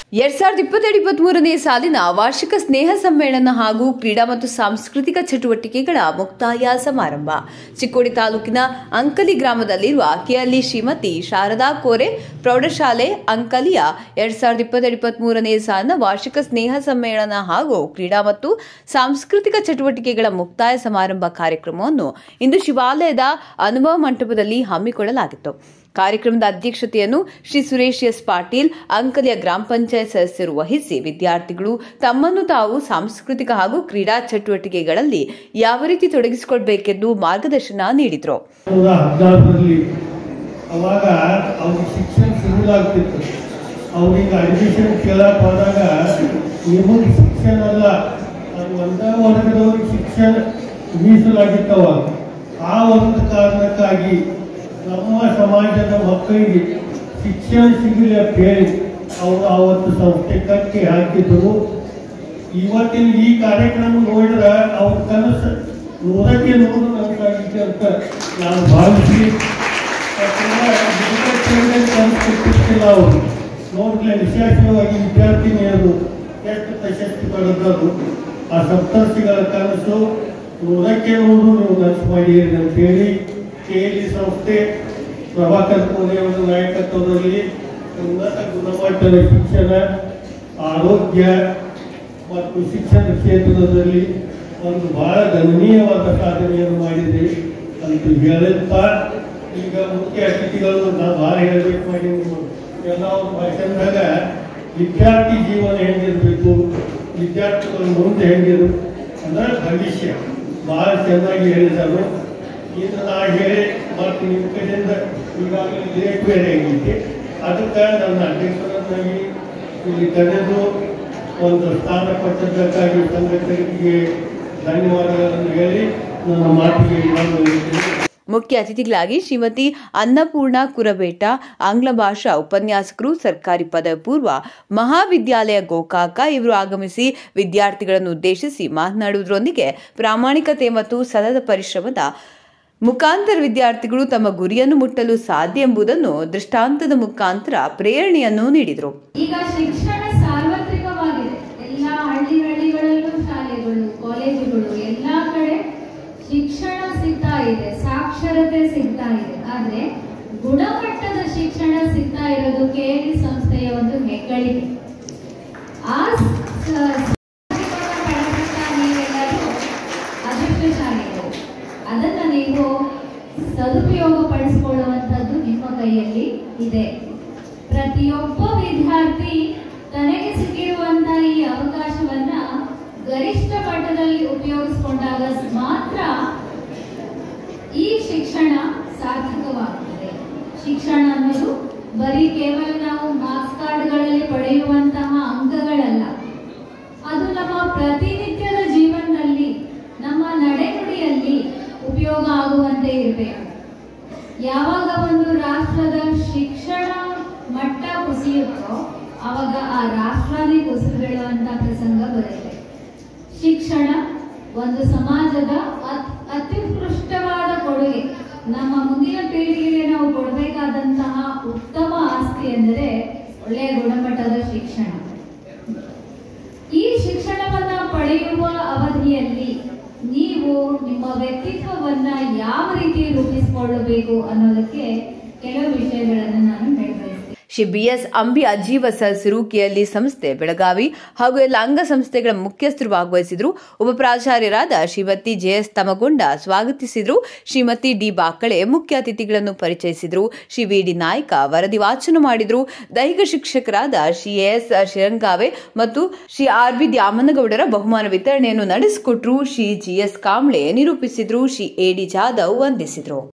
2022-23ನೇ ಸಾಲಿನ ವಾರ್ಷಿಕ ಸ್ನೇಹ ಸಮ್ಮೇಳನ ಹಾಗೂ ಕ್ರೀಡಾ ಮತ್ತು ಸಾಂಸ್ಕೃತಿಕ ಚಟುವಟಿಕೆಗಳ ಮುಕ್ತಾಯ ಸಮಾರಂಭ ಚಿಕ್ಕೋಡಿ ತಾಲೂಕಿನ ಅಂಕಲಿ ಗ್ರಾಮದಲ್ಲಿರುವ ಕೆಎಲ್ಇ ಶ್ರೀಮತಿ ಶಾರದಾ ಕೋರೆ ಪ್ರೌಢಶಾಲೆ ಅಂಕಲಿಯ 2022-23ನೇ ಸಾಲಿನ ವಾರ್ಷಿಕ ಸ್ನೇಹ ಸಮ್ಮೇಳನ ಹಾಗೂ ಕ್ರೀಡಾ ಮತ್ತು ಸಾಂಸ್ಕೃತಿಕ ಚಟುವಟಿಕೆಗಳ ಮುಕ್ತಾಯ ಸಮಾರಂಭ ಕಾರ್ಯಕ್ರಮವನ್ನು ಇಂದು ಶಿವಾಲಯದ ಅನುಭವ ಮಂಟಪದಲ್ಲಿ ಹಮ್ಮಿಕೊಳ್ಳಲಾಗಿತ್ತು. ಕಾರ್ಯಕ್ರಮದ ಅಧ್ಯಕ್ಷತೆಯನ್ನು ಶ್ರೀ ಸುರೇಶ್ ಎಸ್ ಪಾಟೀಲ್ ಅಂಕಲಿಯ ಗ್ರಾಮ ಪಂಚಾಯತ್ ಸದಸ್ಯರು ವಹಿಸಿ ವಿದ್ಯಾರ್ಥಿಗಳು ತಮ್ಮನ್ನು ತಾವು ಸಾಂಸ್ಕೃತಿಕ ಹಾಗೂ ಕ್ರೀಡಾ ಚಟುವಟಿಕೆಗಳಲ್ಲಿ ಯಾವ ರೀತಿ ತೊಡಗಿಸಿಕೊಳ್ಳಬೇಕೆಂದು ಮಾರ್ಗದರ್ಶನ ನೀಡಿದರು. ಅವಾಗ ಅವ್ರಿಗೆ ಶಿಕ್ಷಣ ಶುರುವಾಗ್ತಿತ್ತು. ಅವ್ರಿಗೆ ಅಡ್ಮಿಷನ್ ಕೇಳಕ್ ಹೋದಾಗ ನಿಮಗೆ ಶಿಕ್ಷಣ ಅಲ್ಲ, ಅದು ಒಂದೇ ವರ್ಗದವ್ರಿಗೆ ಶಿಕ್ಷಣ ಮೀಸಲಾಗಿತ್ತವ. ಆ ಒಂದು ಕಾರಣಕ್ಕಾಗಿ ನಮ್ಮ ಸಮಾಜದ ಮಕ್ಕಳಿಗೆ ಶಿಕ್ಷಣ ಸಿಗಲಿ ಅಂತ ಹೇಳಿ ಅವರು ಆವತ್ತು ಸಂಸ್ಥೆ ಕಟ್ಟಿ ಹಾಕಿದ್ರು. ಇವತ್ತಿನ ಈ ಕಾರ್ಯಕ್ರಮ ನೋಡಿದ್ರೆ ಅವ್ರ ಕನಸು 100ಕ್ಕೆ 100 ನನಸಾಗಿದೆ ಅಂತ ನಾನು ಭಾವಿಸಿ ಕನಸಿಲ್ಲ. ಅವರು ನೋಡ್ಲೆ ವಿಶೇಷವಾಗಿ ವಿದ್ಯಾರ್ಥಿನಿಯರು ಎಷ್ಟು ಪ್ರಶಸ್ತಿ ಪಡೆದರು. ಆ ಸಪ್ತರ್ಷಿಗಳ ಕನಸು 100ಕ್ಕೆ 100 ನೀವು ನನಸು ಮಾಡಿರಿ ಅಂತೇಳಿ ಕೆಎಲ್ಇ ಸಂಸ್ಥೆ ಪ್ರಭಾಕರ್ ಕೋರೆಯವರ ನಾಯಕತ್ವದಲ್ಲಿ ಉನ್ನತ ಗುಣಮಟ್ಟದ ಶಿಕ್ಷಣ, ಆರೋಗ್ಯ ಮತ್ತು ಶಿಕ್ಷಣ ಕ್ಷೇತ್ರದಲ್ಲಿ ಒಂದು ಬಹಳ ಗಣನೀಯವಾದ ಸಾಧನೆಯನ್ನು ಮಾಡಿದೆ ಅಂತ ಹೇಳುತ್ತಾ, ಈಗ ಮುಖ್ಯ ಅತಿಥಿಗಳು ನಾವು ಭಾಳ ಹೇಳಬೇಕು ಮಾಡಿ ಎಲ್ಲ ಒಂದು ಭಾಷಣದಾಗ ವಿದ್ಯಾರ್ಥಿ ಜೀವನ ಹೆಂಗಿರಬೇಕು, ವಿದ್ಯಾರ್ಥಿಗಳು ಮುಂದೆ ಹೆಂಗಿರು ಅಂದ್ರೆ ಭವಿಷ್ಯ ಭಾಳ ಚೆನ್ನಾಗಿ ಹೇಳಿದರು. ಇದು ನಾ ಹೇಳಿ ಮತ್ತು ನಿಮ್ಮ ಕಡೆಯಿಂದ ಈಗಾಗಲೇ ಲೇಟ್ ಬೇರೆ ಆಗೈತಿ. ಅದಕ್ಕೆ ನನ್ನ ಅಧ್ಯಕ್ಷರನ್ನಾಗಿ ಇಲ್ಲಿ ಕರೆದು ಒಂದು ಸ್ಥಾನ ಕೊಟ್ಟದ್ದಕ್ಕಾಗಿ ಸಂಘಟನೆಗೆ ಧನ್ಯವಾದಗಳನ್ನು ಹೇಳಿ ನನ್ನ ಮಾತಿಗೆ ಮುಖ್ಯ ಅತಿಥಿಗಳಾಗಿ ಶ್ರೀಮತಿ ಅನ್ನಪೂರ್ಣ ಕುರಬೇಟ, ಆಂಗ್ಲ ಭಾಷಾ ಉಪನ್ಯಾಸಕರು, ಸರ್ಕಾರಿ ಪದವಿ ಪೂರ್ವ ಮಹಾವಿದ್ಯಾಲಯ ಗೋಕಾಕ ಇವರು ಆಗಮಿಸಿ ವಿದ್ಯಾರ್ಥಿಗಳನ್ನು ಉದ್ದೇಶಿಸಿ ಮಾತನಾಡುವುದರೊಂದಿಗೆ ಪ್ರಾಮಾಣಿಕತೆ ಮತ್ತು ಸತತ ಪರಿಶ್ರಮದ ಮುಖಾಂತರ ವಿದ್ಯಾರ್ಥಿಗಳು ತಮ್ಮ ಗುರಿಯನ್ನು ಮುಟ್ಟಲು ಸಾಧ್ಯ ಎಂಬುದನ್ನು ದೃಷ್ಟಾಂತದ ಮುಖಾಂತರ ಪ್ರೇರಣೆಯನ್ನು ನೀಡಿದರು. ಈಗ ಶಿಕ್ಷಣ ಸಾರ್ವತ್ರಿಕವಾಗಿದೆ. ಎಲ್ಲ ಹಳ್ಳಿಗಳಲ್ಲೂ ಶಾಲೆಗಳು, ಕಾಲೇಜುಗಳು ಎಲ್ಲಾ ಕಡೆ ಶಿಕ್ಷಣ ಸಿಗ್ತಾ ಇದೆ, ಸಾಕ್ಷರತೆ ಸಿಗ್ತಾ ಇದೆ. ಆದ್ರೆ ಗುಣಮಟ್ಟದ ಶಿಕ್ಷಣ ಸಿಗ್ತಾ ಇರೋದು ಕೆಎಲ್ಇ ಸಂಸ್ಥೆಯ ಒಂದು ಹೆಗ್ಗಳಿಕೆ. ಆ ಅದೃಷ್ಟಶಾಲಿಗಳು. ಅದನ್ನ ನೀವು ಸದುಪಯೋಗ ಪಡಿಸಿಕೊಳ್ಳುವಂಥದ್ದು ನಿಮ್ಮ ಕೈಯಲ್ಲಿ ಇದೆ. ಪ್ರತಿಯೊಬ್ಬ ವಿದ್ಯಾರ್ಥಿ ತನಗೆ ಸಿಕ್ಕಿರುವಂತಹ ಈ ಅವಕಾಶವನ್ನ ಗರಿಷ್ಠ ಮಟ್ಟದಲ್ಲಿ ಉಪಯೋಗಿಸಿಕೊಂಡಾಗ ಮಾತ್ರ ಈ ಶಿಕ್ಷಣ ಸಾರ್ಥಕವಾಗುತ್ತದೆ. ಶಿಕ್ಷಣ ಅನ್ನೋದು ಬರೀ ಕೇವಲ ನಾವು ಮಾರ್ಕ್ಸ್ ಕಾರ್ಡ್ಗಳಲ್ಲಿ ಪಡೆಯುವಂತಹ ಅಂಕಗಳಲ್ಲ. ಅದು ನಮ್ಮ ಪ್ರತಿನಿತ್ಯದ ಜೀವನದಲ್ಲಿ, ನಮ್ಮ ನಡೆನುಡಿಯಲ್ಲಿ ಉಪಯೋಗ ಆಗುವಂತೆ ಇರಬೇಕು. ಯಾವಾಗ ಒಂದು ರಾಷ್ಟ್ರದ ಶಿಕ್ಷಣ ಮಟ್ಟ ಕುಸಿಯುತ್ತೋ ಆವಾಗ ಆ ರಾಷ್ಟ್ರನೇ ಕುಸಿದು ಬೀಳುವಂತ ಪ್ರಸಂಗ ಬರುತ್ತೆ. ಶಿಕ್ಷಣ ಒಂದು ಸಮಾಜದ ಅತ್ಯುತ್ಕೃಷ್ಟವಾದ ಕೊಡುಗೆ. ನಮ್ಮ ಮುಂದಿನ ಪೀಳಿಗೆಗೆ ನಾವು ಕೊಡಬೇಕಾದಂತಹ ಉತ್ತಮ ಆಸ್ತಿ ಎಂದರೆ ಒಳ್ಳೆಯ ಗುಣಮಟ್ಟದ ಶಿಕ್ಷಣ. ಈ ಶಿಕ್ಷಣವನ್ನ ಪಡೆಯುವ ಅವಧಿಯಲ್ಲಿ ನೀವು ನಿಮ್ಮ ವ್ಯಕ್ತಿತ್ವವನ್ನ ಯಾವ ರೀತಿ ರೂಪಿಸಿಕೊಳ್ಳಬೇಕು ಅನ್ನೋದಕ್ಕೆ ಕೆಲವು ವಿಷಯಗಳನ್ನು ನಾನು ಹೇಳಬಯಸ್ತೇನೆ. ಶ್ರೀ ಬಿಎಸ್ ಅಂಬಿ ಅಜೀವ ಸದಸ್ಯರು, ಕೆಎಲ್ಇ ಸಂಸ್ಥೆ ಬೆಳಗಾವಿ ಹಾಗೂ ಎಲ್ಲ ಅಂಗ ಸಂಸ್ಥೆಗಳ ಮುಖ್ಯಸ್ಥರು ಭಾಗವಹಿಸಿದರು. ಉಪ ಪ್ರಾಚಾರ್ಯರಾದ ಶ್ರೀಮತಿ ಜೆಎಸ್ ತಮಗೊಂಡ ಸ್ವಾಗತಿಸಿದರು. ಶ್ರೀಮತಿ ಡಿ ಬಾಕಳೆ ಮುಖ್ಯ ಅತಿಥಿಗಳನ್ನು ಪರಿಚಯಿಸಿದರು. ಶ್ರೀ ವಿಡಿ ನಾಯ್ಕ ವರದಿ ವಾಚನ ಮಾಡಿದರು. ದೈಹಿಕ ಶಿಕ್ಷಕರಾದ ಶ್ರೀ ಎಸ್ ಶಿರಂಗಾವೆ ಮತ್ತು ಶ್ರೀ ಆರ್ಬಿ ದ್ಯಾಮನಗೌಡರ ಬಹುಮಾನ ವಿತರಣೆಯನ್ನು ನಡೆಸಿಕೊಟ್ಟರು. ಶ್ರೀ ಜಿಎಸ್ ಕಾಂಬ್ಳೆ ನಿರೂಪಿಸಿದರು. ಶ್ರೀ ಎಡಿ ಜಾಧವ್ ವಂದಿಸಿದರು.